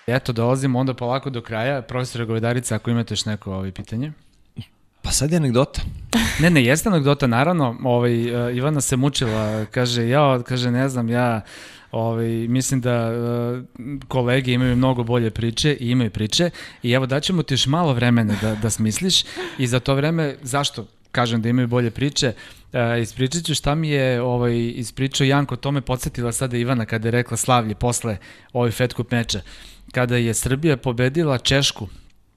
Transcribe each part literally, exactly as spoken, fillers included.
Eto, dolazimo onda polako do kraja. Profesor Govedarica, ako imate još neko ovaj, pitanje. Pa sad je anegdota. Ne, ne, jeste anegdota, naravno. Ovaj, uh, Ivana se mučila, kaže, ja, kaže, ne znam, ja ovaj, mislim da uh, kolege imaju mnogo bolje priče i imaju priče i evo daćemo ti još malo vremena da, da smisliš i za to vreme, zašto kažem da imaju bolje priče, uh, ispričat ću šta mi je ovaj, ispričao Janko, to me podsjetila sada Ivana kada je rekla slavlje posle ovaj Fed Cup meča, kada je Srbija pobedila Češku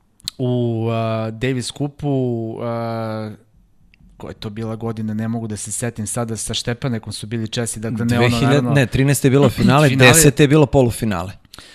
u uh, Davis Cupu, uh, koja je to bila godina, ne mogu da se setim sada, sa Štepanekom su bili Česi, dakle ne ono naravno... Ne, trinaeste je bilo finale, finale... desete je bilo polufinale.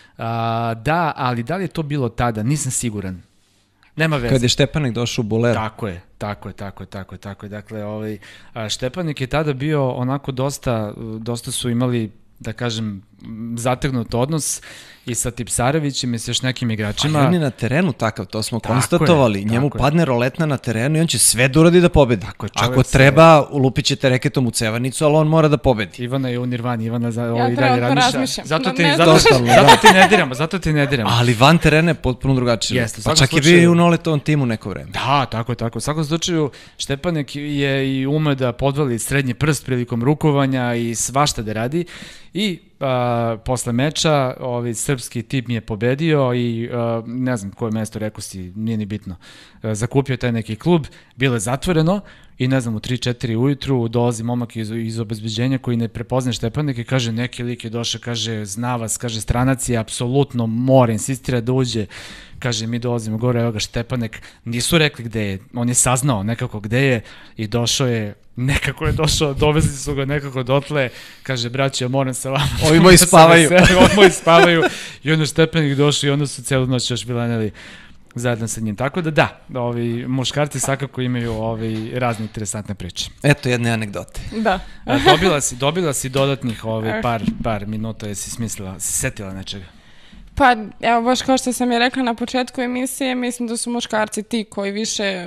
A, da, ali da li je to bilo tada, nisam siguran. Nema veze. Kad je Štepanek došao u Bolero. Tako je, tako je, tako je, tako je, tako je. Dakle, ovaj, Štepanek je tada bio onako dosta, dosta su imali, da kažem, zategnut odnos i sa Tipsarevićem i sa još nekim igračima. Ali on je na terenu takav, to smo tako konstatovali. Je, njemu padne je. roletna na terenu i on će sve da uradi da pobedi. Ako treba, ulupit ćete reketom u cevarnicu, ali on mora da pobedi. Ivana je u nirvani, Ivana za, ja ovaj dalje razmišljam. Zato ti, no, zato, zato, zato ti ne diramo, zato ti ne diramo. Ali van terena je potpuno drugačije. Jeste, pa čak slučaju, je bio i u Noletovom timu neko vreme. Da, tako je, tako. U svakom slučaju, Štepanek je i ume da podvali srednji prst prilikom rukovanja i svašta da radi. I a, posle meča ovaj srpski tim je pobedio i a, ne znam koje mesto, rekao si, nije ni bitno. A, zakupio taj neki klub, bilo je zatvoreno i ne znam, u tri četiri ujutru dolazi momak iz, iz obezbeđenja koji ne prepozna Štepanek i kaže, neki lik je došao, kaže, zna vas, kaže, stranac je, apsolutno mora, insistira da uđe. Kaže, mi dolazimo gore, evo ga Štepanek, nisu rekli gde je, on je saznao nekako gde je i došao je, nekako je došao, dovezli su ga nekako dotle, kaže, braće, ja moram sa vama. Ovi moji spavaju. Ovi moji spavaju i onda Štepanek došao i onda su celu noć još bilanili zajedno sa njim. Tako da da, ovi muškarci svakako imaju ovi razne interesantne priče. Eto jedne anegdote. Da. dobila si, dobila si dodatnih ovi par, par minuta, jesi smislila, si setila nečega? Pa, evo, baš kao što sam je rekla na početku emisije, mislim da su muškarci ti koji više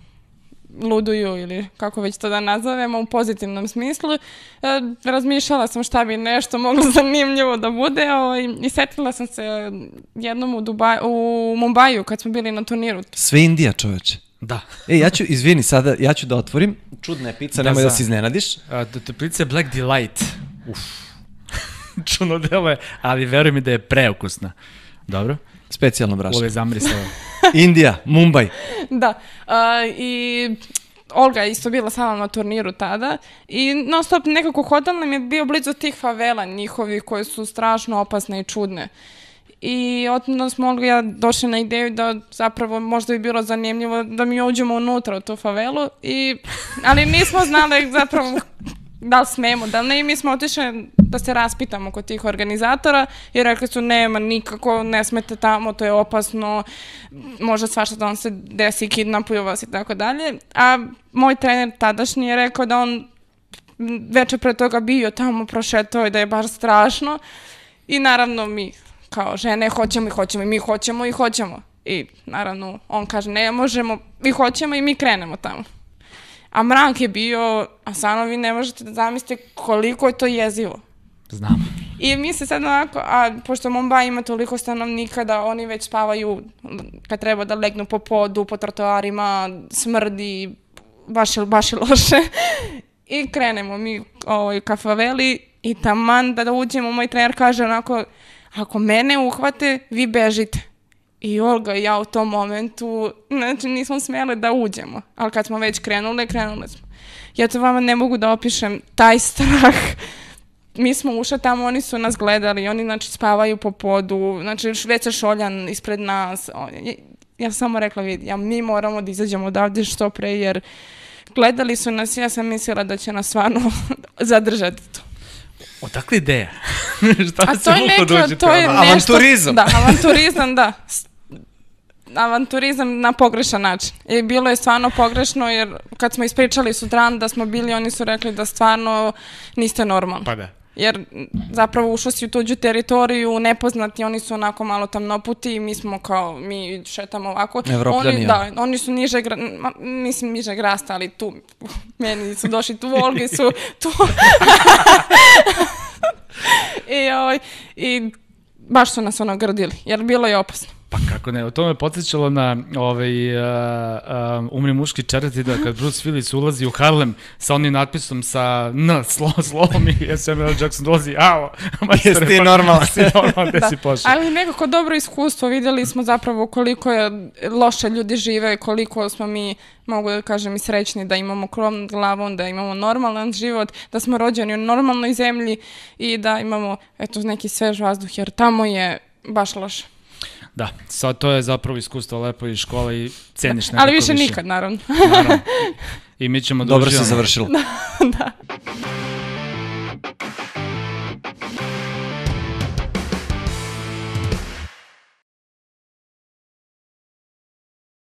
luduju ili kako već to da nazovemo u pozitivnom smislu. E, razmišljala sam šta bi nešto moglo zanimljivo da bude ovaj, i setila sam se jednom u, Dubaj, u Mumbaju kad smo bili na turniru. Sve Indija, čoveče. Da. E, ja ću, izvini, sada ja ću da otvorim. Čudna je pizza, da, nemoj za, da se iznenadiš. A, to, to pizza je Black Delight. Uf. Čuno delo je, ali veruj mi da je preukusna. Dobro? Specijalno brašno. Ove zamrisala. Indija, Mumbai. Da, uh, i Olga je isto bila sama na turniru tada i non stop nekako hotel nam je bio blizu tih favela njihovih koje su strašno opasne i čudne. I onda smo Olga i ja došli na ideju da zapravo možda bi bilo zanimljivo da mi uđemo unutra u tu favelu, i, ali nismo znali zapravo da li smemo, da li ne, i mi smo otišli da se raspitamo kod tih organizatora i rekli su nema nikako, ne smete tamo, to je opasno, može svašta da on se desi, kidnapuju vas i tako dalje. A moj trener tadašnji je rekao da on večer pre toga bio tamo, prošetao i da je baš strašno. I naravno mi kao žene hoćemo i hoćemo i mi hoćemo i hoćemo. I naravno on kaže ne možemo, mi hoćemo i mi krenemo tamo. A mrak je bio, a stvarno vi ne možete da zamislite koliko je to jezivo. Znam. I mi se sad onako, a pošto Mumbai ima toliko stanovnika da oni već spavaju kad treba da legnu po podu, po trotoarima, smrdi, baš je, baš je loše. I krenemo mi ovaj, ka faveli i taman da, da uđemo, moj trener kaže onako, ako mene uhvate, vi bežite. I Olga i ja u tom momentu, znači nismo smjeli da uđemo, ali kad smo već krenuli, krenuli smo. Ja to vama ne mogu da opišem, taj strah. Mi smo ušli tamo, oni su nas gledali, oni znači spavaju po podu, znači već je šoljan ispred nas. Ja sam samo rekla, vidi, ja, mi moramo da izađemo odavde što pre, jer gledali su nas i ja sam mislila da će nas stvarno zadržati to. Odakle ideja? Šta A to je neka, to je nešto... Avanturizam. Da, avanturizam, da. Avanturizam na pogrešan način. I bilo je stvarno pogrešno, jer kad smo ispričali sutran da smo bili, oni su rekli da stvarno niste normalni. Pa da. Jer zapravo ušao si u tuđu teritoriju, nepoznati, oni su onako malo tamnoputi i mi smo kao, mi šetamo ovako. Evropljani, oni, da, oni su niže, mislim niže rasta, ali tu, meni su došli tu, Olgi su tu. I, ovaj, i baš su nas ono grdili, jer bilo je opasno. Pa kako ne, to me podsjećalo na ovaj, uh, uh, Umri muški četvrti, da kad Bruce Willis ulazi u Harlem sa onim natpisom sa N, slo, slovom i Samuel L. Jackson dolazi, ao, jesi ti normalan. Jesi ti normalan, gde si pošao. Ali nekako dobro iskustvo, videli smo zapravo koliko je loše ljudi žive, koliko smo mi, mogu da kažem, i srećni da imamo krov nad glavom, da imamo normalan život, da smo rođeni u normalnoj zemlji i da imamo, eto, neki svež vazduh, jer tamo je baš loše. Da, sad to je zapravo iskustvo lepo iz škola i ceniš nekako više. Ali više nikad, naravno. Naravno. I mi ćemo da Dobro uživamo. se završilo. Da.